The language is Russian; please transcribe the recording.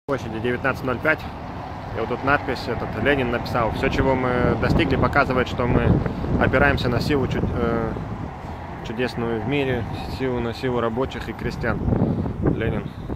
Площади 19:05. И вот тут надпись, Ленин написал: все, чего мы достигли, показывает, что мы опираемся на силу чудесную в мире, на силу рабочих и крестьян. Ленин.